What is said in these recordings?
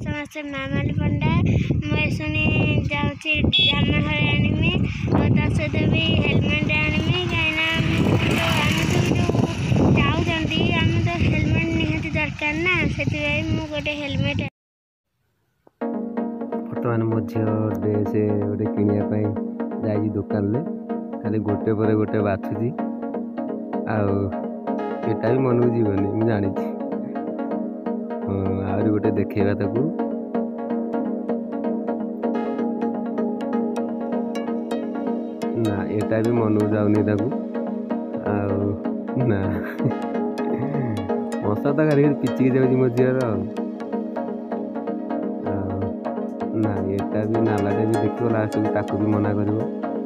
ସମସ୍ତେ ମାମାଲି ପଣ୍ଡା। ମୁଁ ଏସୁନି ଯାଉଛି ଜାମା ହଳେ ଆଣିମି ଆଉ ତା ସହିତ ବି ହେଲମେଟ୍ ଆଣିମି। କାହିଁକିନା ଆମେ ସବୁ ଯାଉଛନ୍ତି ଆମେ ତ ହେଲମେଟ୍ ନିହାତି ଦରକାର ନା, ସେଥିପାଇଁ ମୁଁ ଗୋଟେ ହେଲମେଟ୍। ବର୍ତ୍ତମାନ ମୋ ଝିଅ ଡ୍ରେସ୍ ଗୋଟେ କିଣିବା ପାଇଁ ଯାଇଛି ଦୋକାନରେ, ଖାଲି ଗୋଟେ ପରେ ଗୋଟେ ବାଛୁଛି। ଆଉ ଏଟା ବି ମନକୁ ଯିବନି, ମୁଁ ଜାଣିଛି। ଆହୁରି ଗୋଟେ ଦେଖେଇବା ତାକୁ। ନା ଏଟା ବି ମନକୁ ଯାଉନି ତାକୁ। ଆଉ ନା ମଶା ତ ଖାଲି ପିଚିକି ଯାଉଛି ମୋ ଝିଅର। ନା ଏଟା ବି ନାଲାଟା ବି ଦେଖିବ, ଲାଷ୍ଟକୁ ତାକୁ ବି ମନା କରିବ।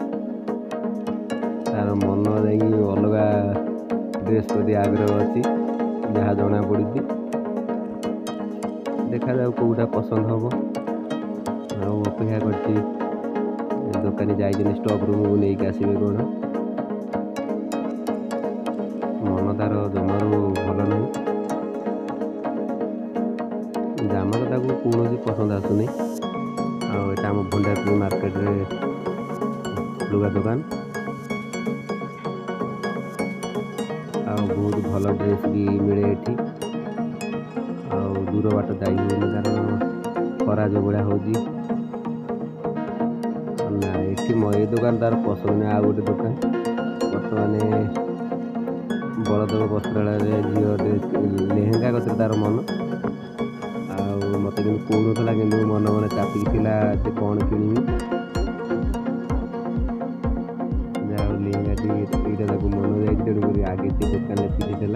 ତାର ମନ ଯାଇକି ଅଲଗା ଡ୍ରେସ୍ ପ୍ରତି ଆଗ୍ରହ ଅଛି, ଯାହା ଜଣା ପଡୁଛି। ଦେଖାଯାଉ କୋଉଟା ପସନ୍ଦ ହବ। ଆଉ ଅପେକ୍ଷା କରିଛି, ଦୋକାନୀ ଯାଇଛନ୍ତି ଷ୍ଟକ୍ ରୁମ୍କୁ ନେଇକି ଆସିବେ କ'ଣ। ମନ ତାର ଜମାରୁ ଭଲ ନାହିଁ। ଜାମା ତ ତାକୁ କୌଣସି ପସନ୍ଦ ଆସୁନି। ଆଉ ଏଟା ଆମ ଭଣ୍ଡାରପୁର ମାର୍କେଟରେ ଲୁଗା ଦୋକାନ। ଆଉ ବହୁତ ଭଲ ଡ୍ରେସ୍ ବି ମିଳେ ଏଠି। ଆଉ ଦୂର ବାଟ ଯାଇ ହୁଏନି, କାରଣ ଖରା ଯୋଉ ଭଳିଆ ହେଉଛି। ନା ଏଠି ଏ ଦୋକାନ ତାର ପସନ୍ଦ ନାହିଁ। ଆଉ ଗୋଟେ ଦୋକାନ ବର୍ତ୍ତମାନ ବଳଦେବ ବସ୍ତ୍ରାଳୟରେ ଝିଅ ଡ୍ରେସ୍ ଲେହେଙ୍ଗା କତିରେ ତାର ମନ। ଆଉ ମୋତେ କିନ୍ତୁ କହୁନଥିଲା, କିନ୍ତୁ ମନେ ମନେ ଚାପିକି ଥିଲା ଯେ କ'ଣ କିଣିବି। ଯାହା ହଉ ଲେହେଙ୍ଗାଟି ଏଇଟା ତାକୁ ମନ ଯାଇଛି, ତେଣୁକରି ଆଗେ ସେ ଦୋକାନରେ ଫିରିଥିଲା।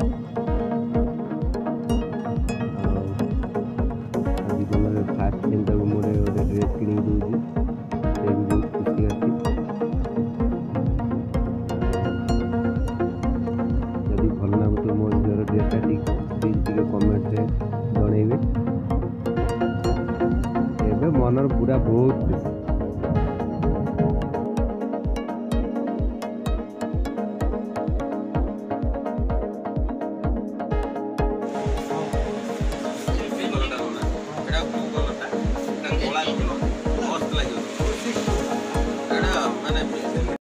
ଆଉ ଜୀବନରେ ଫାର୍ଷ୍ଟ ଟାଇମ୍ ତାକୁ ମୁଁ ଗୋଟେ ଡ୍ରେସ୍ କିଣିକି ଦେଉଛି, ସେ ବି ବହୁତ ଖୁସି ଅଛି। ଯଦି ଭଲ ଲାଗୁଥିବ ମୋ ଝିଅର ଡ୍ରେସ୍ଟା ପ୍ଲିଜ୍ ଟିକେ କମେଣ୍ଟରେ ଜଣେଇବେ। ଏବେ ମନର ପୁରା ବହୁତ ଖୁସି।